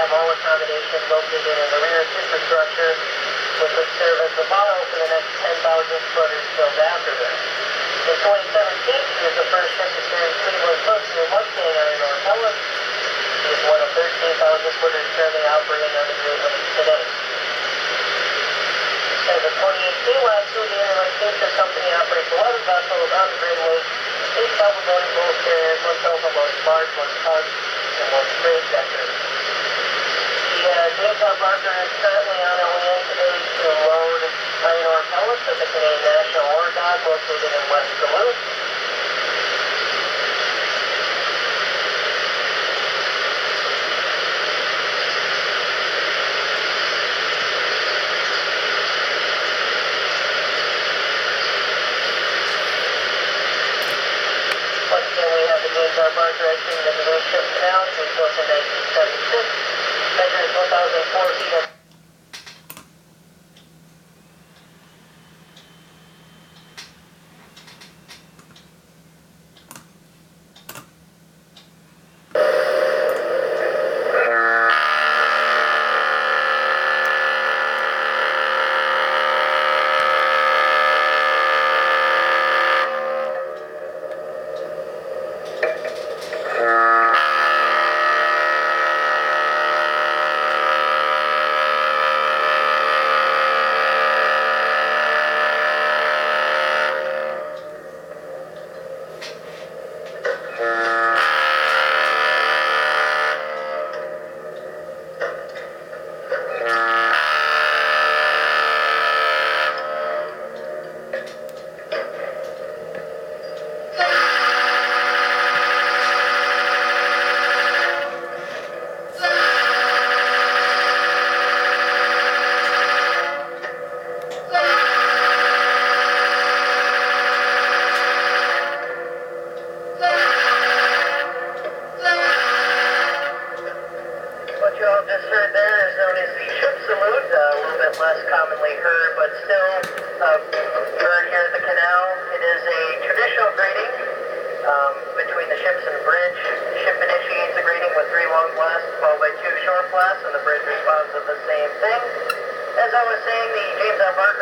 have all accommodation located in the rear superstructure, which would serve as the model for the next 10,000 footers built after this. In 2017, she was the first ship to carry Cleveland Cliffs new Mustang iron ore pellets. She is one of 13,000 footers currently operating on the Great Lakes today. As of 2018, last year, the Interlake Steamship Company operates 11 vessels on the Great Lakes, 8 double-loading bulk carriers, 1 self-load barge, 1 tug, and 1 freight decker. The James R. Barker is currently on a land today to load iron ore pellets at the Canadian National Ore Dock located in West Duluth. Once again, we have the James R. Barker exiting the Duluth Ship Canal. She was built in 1976, measures 1,004 feet. What you all just heard there is known as the ship salute, a little bit less commonly heard, but still heard here at the canal. It is a traditional greeting between the ships and the bridge. The ship initiates the greeting with 3 long blasts followed by 2 short blasts, and the bridge responds with the same thing. As I was saying, the James R. Barker